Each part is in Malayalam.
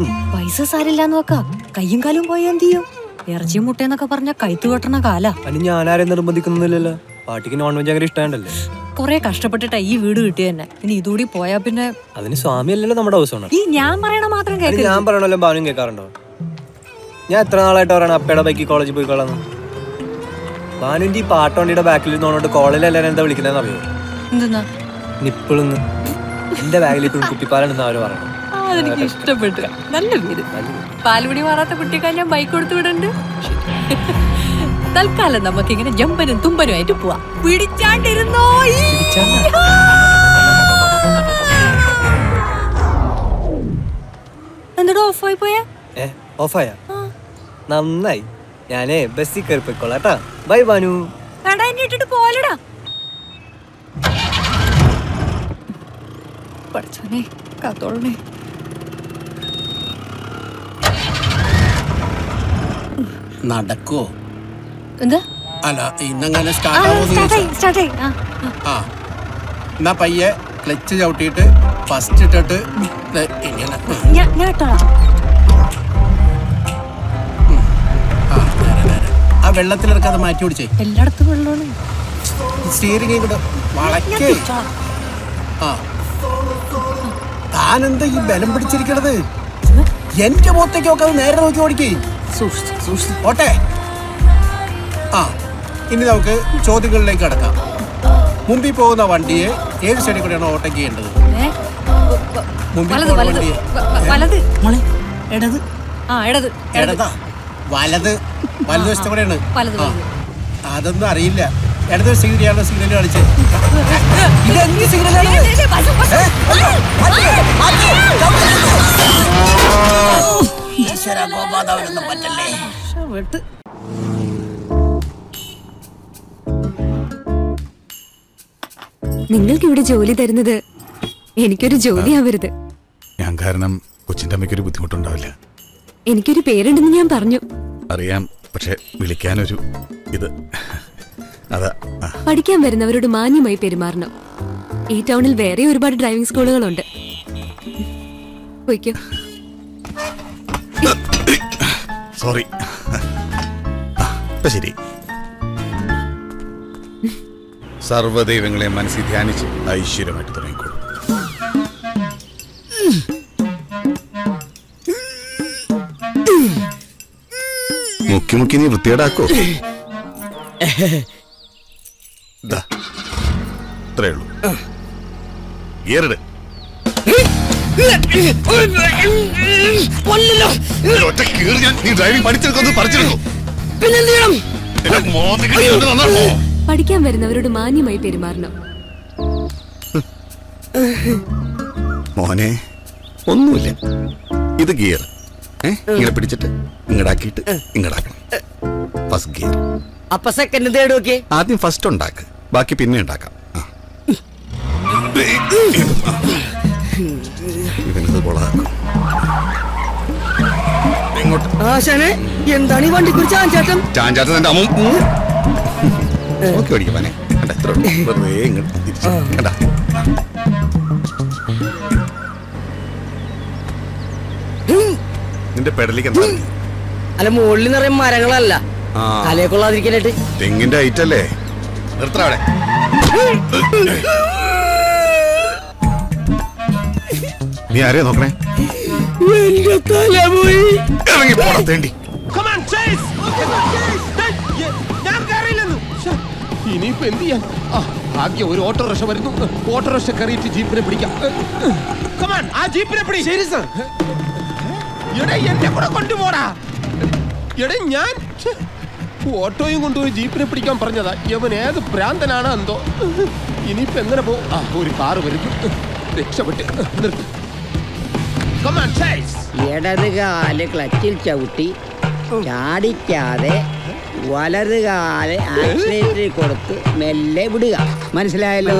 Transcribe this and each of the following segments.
പൈസ സാരില്ലാന്ന് വെക്കാ, കയ്യും കാലും പോയാ എന്ത് ചെയ്യും? ഇറച്ചിയും മുട്ടയെന്നൊക്കെ പറഞ്ഞ കൈത്തു കെട്ടണ കാലാ. ഞാനാരെയും നിർബന്ധിക്കുന്നില്ലല്ലോ. പാട്ടിക്ക് നോൺ വെജ് അങ്ങനെ ഇഷ്ടമല്ലേ. കൊറേ കഷ്ടപ്പെട്ടിട്ടാ ഈ വീട് കിട്ടിയ തന്നെ. ഇനി ഇതുകൂടി പോയാ പിന്നെ അതിന് സ്വാമി അല്ലല്ലോ നമ്മുടെ ഹൗസ്. ഈ ഞാൻ പറയണ മാത്രം കേൾക്കില്ല. ഞാൻ പറയണല്ലോ ഭാവനും കേൾക്കാറുണ്ടോ? ഞാൻ എത്ര നാളായിട്ട് പറയണം അപ്പയുടെ ബൈക്കിൽ കോളേജിൽ പോയിക്കോളാന്ന്. ഭാനുവിന്റെ ഈ പാട്ടോണ്ടിയുടെ ബാക്കിൽ നിന്നോണ്ട് കോളേജിൽ എല്ലാവരും എന്താ വിളിക്കുന്നതെന്ന് അറിയോ? എന്തെന്നാ? നിപ്പിളെന്ന്. എന്റെ ബാഗിൽ ഇപ്പോഴും കുപ്പിപ്പാലുണ്ടെന്ന് അവര് പറയണം. അതെനിക്ക് ഇഷ്ടപ്പെട്ടു. നല്ല പേര്. പാലുപടി മാറാത്ത കുട്ടിക്കാ ഞാൻ ബൈക്ക് കൊടുത്തു വിടണ്ട്. തൽക്കാലം നമുക്കിങ്ങനെ ജമ്പനും തുമ്പനും ആയിട്ട് പോവാ. പിടിച്ചാണ്ടിരുന്നോ? എന്താ ഓഫായി പോയാ? ഓഫായാ? നന്നായി. ഞാനേ ബസ്സിൽ കയറി പോയിക്കോളാട്ടാ. ബൈ ബാനു. ഇട്ടിട്ട് പോലടാ. പഠിച്ചോനെ കാത്തോളണേ. നടക്കോ? എന്താ? അല്ല ഇന്നങ്ങനെ സ്റ്റാർട്ട് എന്നാ പയ്യെ ക്ലച്ച് ചവിട്ടിയിട്ട് ഫസ്റ്റ് ഇട്ടിട്ട് ഇങ്ങനെ ആ വെള്ളത്തിലിറക്കാതെ മാറ്റി പിടിച്ചേ. എല്ലായിടത്തും വെള്ളമാണ്. സ്റ്റീറിംഗ് കൂടെ വളക്കേ. താനെന്താ ഈ ബലം പിടിച്ചിരിക്കണത്? എന്റെ മുഖത്തേക്കൊക്കെ അത് നേരെ നോക്കി ഓടിക്കേ. ഓട്ടെ. ഇനി നമുക്ക് ചോദ്യങ്ങളിലേക്ക് കടക്കാം. മുമ്പിൽ പോകുന്ന വണ്ടിയെ ഏത് സൈഡിൽ കൂടെയാണോ ഓവർടേക്ക് ചെയ്യേണ്ടത്? വലതുവശത്തെ കൂടെയാണ്. അതൊന്നും അറിയില്ല. ഇടതുവശ സിഗ്നൽ സിഗ്നൽ കളിച്ച് പറ്റല്ലേ. നിങ്ങൾക്ക് ഇവിടെ ജോലി തരുന്നത് എനിക്കൊരു ജോലി ആവരുത്. ഞാൻ കാരണം കൊച്ചിന്റെ അമ്മയ്ക്കൊരു ബുദ്ധിമുട്ടുണ്ടാവില്ല. എനിക്കൊരു പേരുണ്ടെന്ന് ഞാൻ പറഞ്ഞു. അറിയാം, പക്ഷെ വിളിക്കാനൊരു ഇത്. അതാ. പഠിക്കാൻ വരുന്നവരോട് മാന്യമായി പെരുമാറണം. ഈ ടൗണിൽ വേറെ ഒരുപാട് ഡ്രൈവിംഗ് സ്കൂളുകളുണ്ട്. പോയിക്കോ. സോറി. ശരി. സർവ്വദൈവങ്ങളെ മനസ്സിൽ ധ്യാനിച്ച് ഐശ്വര്യമായിട്ട് തുടങ്ങിക്കോളൂ. മുക്കി മുക്കി നീ വൃത്തിയേടാക്കോ? ഇത്രേ ഉള്ളൂ. ഗിയറിട്. നീ ഡ്രൈവിംഗ് പഠിച്ചെടുക്കൊന്ന് പറിച്ചെടുക്കൂ. പഠിക്കാൻ വരുന്നവരോട് മാന്യമായി പെരുമാറണം. മോനെ ഒന്നുമില്ല, ഇത് ഗിയർ. ഇങ്ങനെ പിടിച്ചിട്ട് ഇങ്ങടാക്കിയിട്ട് ഇങ്ങടാക്കണം. First gear. അപ്പൊ സെക്കൻഡ് തേർഡ് ഓക്കെ. ആദ്യം ഫസ്റ്റ് ഉണ്ടാക്ക്, ബാക്കി പിന്നെ ഉണ്ടാക്കാം. ഇവനത് കൊളാക്കും. എന്താണ് ഈ വണ്ടിക്ക് ചാഞ്ചാട്ടം? ചാഞ്ചാട്ടം എന്റെ അമ്മ നോക്കി ഓടിക്കാനെ. വെറുതെ ഇങ്ങോട്ട് തിരിച്ചു കണ്ടാ. നിന്റെ പെടലിക്ക് എന്താ? അല്ല മുകളിൽ നിറയെ മരങ്ങളല്ല, തലയെ കൊള്ളാതിരിക്കാനായിട്ട്. തെങ്ങിന്റെ ഐറ്റല്ലേ. നിർത്തവിടെ. നീ ആരെയാ നോക്കണേ? എന്റെ തല പോയി. ഇറങ്ങി പോടാ തേണ്ടി. ഇനിയിപ്പോ എന്ത് ചെയ്യാൻ? ഭാഗ്യം ഒരു ഓട്ടോറിക്ഷ വരുന്നു. ഓട്ടോറിക്ഷ കയറിയിട്ട് ജീപ്പിനെ പിടിക്കാം. ആ ജീപ്പിനെ പിടി. ശരി സർ. എടേ എന്നെ കൂടെ കൊണ്ടുപോടാ. എടേ ഞാൻ ഓട്ടോയും കൊണ്ടുപോയി ജീപ്പിനെ പിടിക്കാൻ പറഞ്ഞതാ. യവൻ ഏത് ഭ്രാന്തനാണ് എന്തോ. ഇനിയിപ്പോ എങ്ങനെ പോകും? ഒരു കാറ് വരുന്നു. രക്ഷപ്പെട്ട് നിർത്തി. ഇടത് കാല് ക്ലച്ചിൽ ചവിട്ടി ചാടിക്കാതെ വലത് കാല് ആക്സിലേറ്ററിൽ കൊടുത്ത് മെല്ലെ വിടുക. മനസ്സിലായല്ലോ?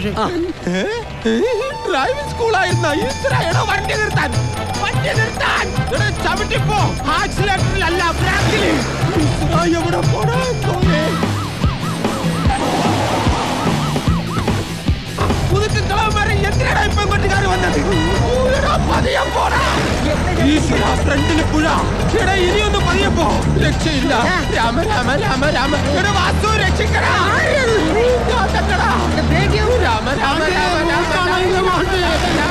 ഡ്രൈവിംഗ് സ്കൂളായിരുന്ന വണ്ടി നിർത്താൻ. വണ്ടി നിർത്താൻ. ചവിട്ടിപ്പോ. ആക്സിലേറ്ററിലല്ല, ബ്രേക്കില്. എവിടെ പോടാ? പുതുക്കി കളവന്മാരെ എന്തിനാ ഇപ്പൊ ഇങ്ങോട്ട് കയറി വന്നത്? പതിയെ പോടാ. ഈശ്വരാ, ഫ്രണ്ടില് പുഴ. എടാ ഇനിയൊന്ന് പതിയെ പോ. രക്ഷയില്ല. രാമ രാമ രാമ രാമ. എടാ വാസു രക്ഷിക്കടാ. ഞാൻ തന്നെടാ. രാമ രാമ രാമ രാമ.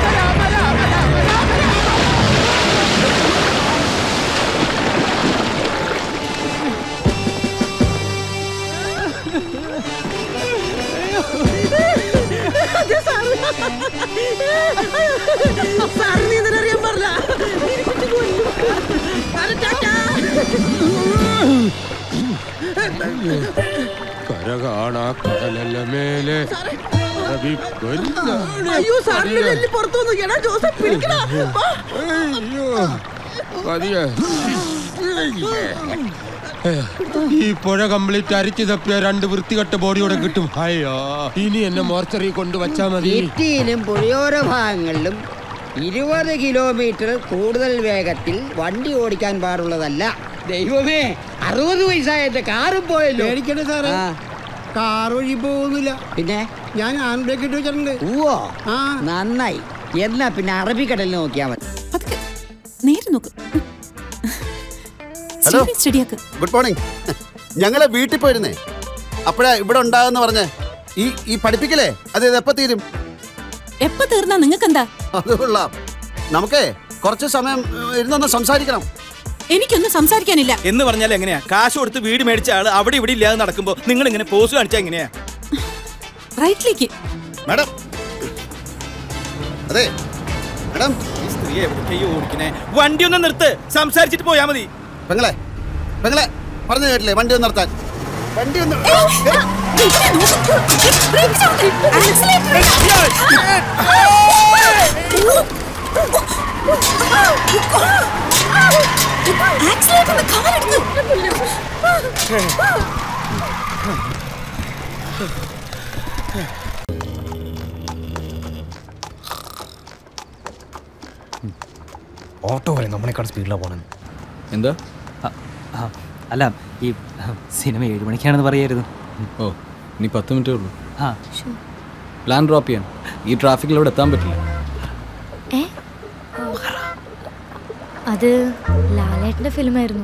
കരകാണാ കടലല്ല മേലെ അയ്യോ സാറിന്റെ നെല്ല് പുറത്തു വന്നു. എടാ ജോസഫ് പിടിക്കടാ. മതിയെ. ഈ പുഴ കംപ്ലീറ്റ് അരിച്ചു തപ്പിയ 2 വൃത്തികെട്ട ബോഡിയോടെ കിട്ടും. അയ്യോ, ഇനി എന്നെ മോർച്ചറി കൊണ്ടുവച്ചാ മതി. സിറ്റിയിലും പുഴയോര ഭാഗങ്ങളിലും 20 കിലോമീറ്റർ കൂടുതൽ വേഗത്തിൽ വണ്ടി ഓടിക്കാൻ പാടുള്ളതല്ല. ദൈവമേ, 60 വയസ്സായ കാറും പോയല്ലോ. പേടിക്കട്ടെ സാറേ, കാർ വഴി പോകുന്നില്ല. പിന്നെ ഞാൻ ഹാൻഡ് ബ്രേക്ക് ഇട്ട് വെച്ചിട്ടുണ്ട്. ഓ നന്നായി. എന്നാ പിന്നെ അറബിക്കടലിൽ നോക്കിയാ മതി. നേരെ നോക്ക്. Hello, good morning. ഞങ്ങളെ വീട്ടിൽ പോയിരുന്നേ, അപ്പഴാ ഇവിടെ ഉണ്ടാകുന്ന പറഞ്ഞേ. ഈ പഠിപ്പിക്കലേ അത് എപ്പോ തീരും? എപ്പോ തീർന്നാ നിങ്ങൾക്കെന്താ? അത് കൊള്ളാം. നമുക്കേ കുറച്ച് സമയം ഇരുന്നൊന്ന് സംസാരിക്കണം. എനിക്കൊന്നും സംസാരിക്കാനില്ല. എന്ന് പറഞ്ഞാൽ എങ്ങനെയാ? കാശ് കൊടുത്ത് വീട് മേടിച്ച ആള് അവിടെ ഇവിടെ ഇല്ലാതെ നടക്കുമ്പോ നിങ്ങൾ ഇങ്ങനെ പോസ്റ്റ് കാണിച്ചാ എങ്ങനെയാ? റൈറ്റിലേക്ക്. മാഡം, അതെ മാഡം, ഈ സ്ത്രീയെ എവിടേക്കോ ഓടിക്കണേ. വണ്ടി ഒന്ന് നിർത്ത്, സംസാരിച്ചിട്ട് പോയാ മതി. പെങ്ങളെ പെങ്ങളെ പറഞ്ഞു കേട്ടില്ലേ, വണ്ടി ഒന്ന് നിർത്താൻ. വണ്ടി ഒന്ന് ഓട്ടോ വരെ നമ്മളെക്കാൾ സ്പീഡിലാണ് പോകണം. എന്താ? അല്ല, ഈ സിനിമ 7 മണിക്കാണെന്ന് പറയായിരുന്നു. ഓ, ഇനി 10 മിനിറ്റേ ഉള്ളൂ. പ്ലാൻ ഡ്രോപ്പ് ചെയ്യാൻ. ഈ ട്രാഫിക്കിൽ അവിടെ എത്താൻ പറ്റില്ല. അത് ലാലേട്ടന്റെ ഫിലിമായിരുന്നു.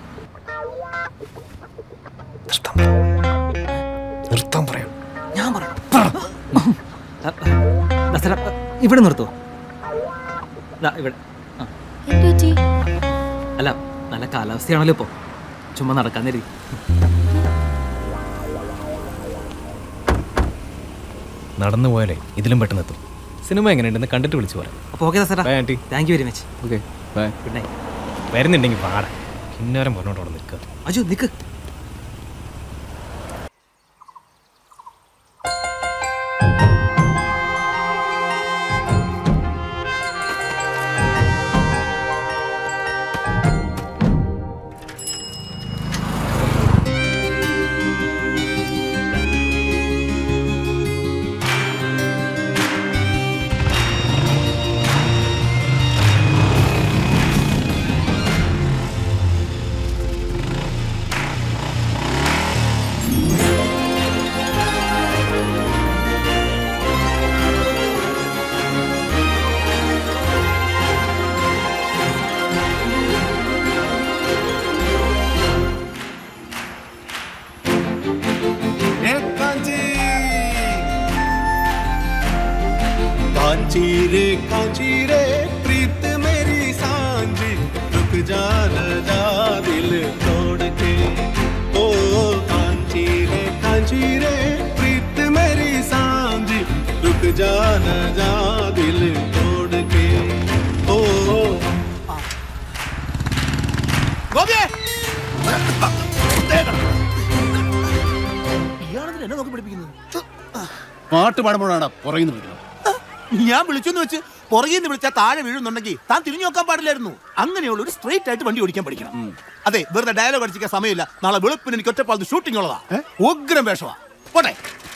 നിർത്താൻ പറയാം. ഞാൻ പറയണം. ഇവിടെ നിർത്തോ? ഇവിടെ. അല്ല, നല്ല കാലാവസ്ഥയാണല്ലോ ഇപ്പോ, ചുമ്മാ നടക്കാൻ തരി. നടന്നു പോയാലേ ഇതിലും പെട്ടെന്ന് എത്തും. സിനിമ എങ്ങനെയുണ്ടെന്ന് കണ്ടിട്ട് വിളിച്ചു പറയാം. അപ്പോൾ okay sir. Bye aunty. Thank you very much. Okay bye. Good night. വരുന്നുണ്ടെങ്കിൽ പാടാ. കിന്നേരം പറഞ്ഞോട്ടോടെ നിൽക്കുക. അജു നിൽക്ക്. कांची रे प्रीत मेरी सांझी, रुक जा न जा दिल तोड़ के। ओ कांची रे प्रीत मेरी सांझी, रुक जा न जा दिल तोड़ के। ओ गोबिये ഇയാളെന്തിനാ എന്നെ നോക്കി പഠിപ്പിക്കുന്നത്? പാട്ട് പാടുമ്പോഴാണ് പുറകിൽ നിന്ന് വിളിക്കണം. ഞാൻ വിളിച്ചെന്ന് വെച്ച് പുറകിൽ നിന്ന് വിളിച്ചാൽ താഴെ വീഴുന്നുണ്ടെങ്കിൽ താൻ തിരിഞ്ഞു നോക്കാൻ പാടില്ലായിരുന്നു. അങ്ങനെയുള്ള ഒരു സ്ട്രെയിറ്റ് ആയിട്ട് വണ്ടി ഓടിക്കാൻ പഠിക്കണം. അതെ, വെറുതെ ഡയലോഗ് അടിച്ചിരിക്കാൻ സമയമില്ല. നാളെ വെളുപ്പിന് എനിക്ക് ഒറ്റപ്പാലത്ത് ഷൂട്ടിംഗ് ഉള്ളതാ. ഉഗ്രം വേഷമാ. പോട്ടെ.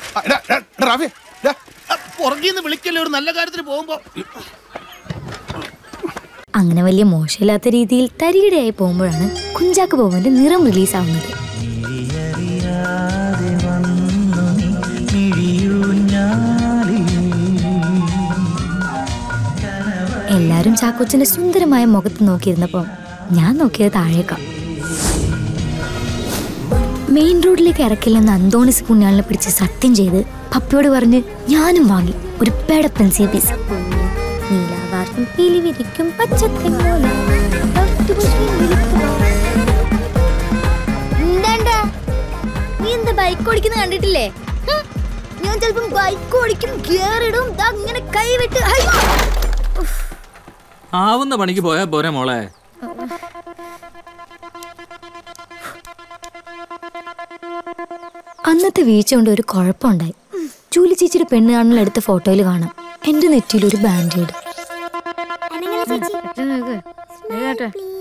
പുറകിൽ നിന്ന് വിളിക്കല്ലേ ഒരു നല്ല കാര്യത്തിന് പോകുമ്പോ. അങ്ങനെ വലിയ മോശമില്ലാത്ത രീതിയിൽ തരികിടയായി പോകുമ്പോഴാണ് കുഞ്ചാക്കോ ബോബന്റെ നിറം റിലീസ് ആവുന്നത്. എല്ലാരും ചാക്കോച്ചന്റെ സുന്ദരമായ മുഖത്ത് നോക്കിയിരുന്നപ്പോ ഞാൻ നോക്കിയത് താഴേക്കാ. മെയിൻ റോഡിലേക്ക് ഇറക്കില്ലെന്ന് അന്തോണിസ് പുണ്യാളിനെ പിടിച്ച് സത്യം ചെയ്ത് പപ്പയോട് പറഞ്ഞ് ഞാനും വാങ്ങി ഒരു പേടപ്പൻ CPC. നീലാകാശം പീലി വിരിക്കും പച്ചത്തിൻ പോലെ. നീ എന്താ ബൈക്ക് ഓടിക്കുന്ന കണ്ടിട്ടില്ലേ? ഞാൻ ചിലപ്പം ബൈക്ക് ഓടിക്കും, ഗിയർ ഇടും, അങ്ങനെ കൈവിട്ട് ആവുന്ന പണിക്ക് പോയാ പോരെ മോളെ. അന്നത്തെ വീഴ്ച കൊണ്ട് ഒരു കുഴപ്പമുണ്ടായി. ജൂലി ചേച്ചിയുടെ പെണ്ണ് കാണുന്ന എടുത്ത ഫോട്ടോയിൽ കാണാം എന്റെ നെറ്റിയിൽ ഒരു ബാൻഡേഡ്.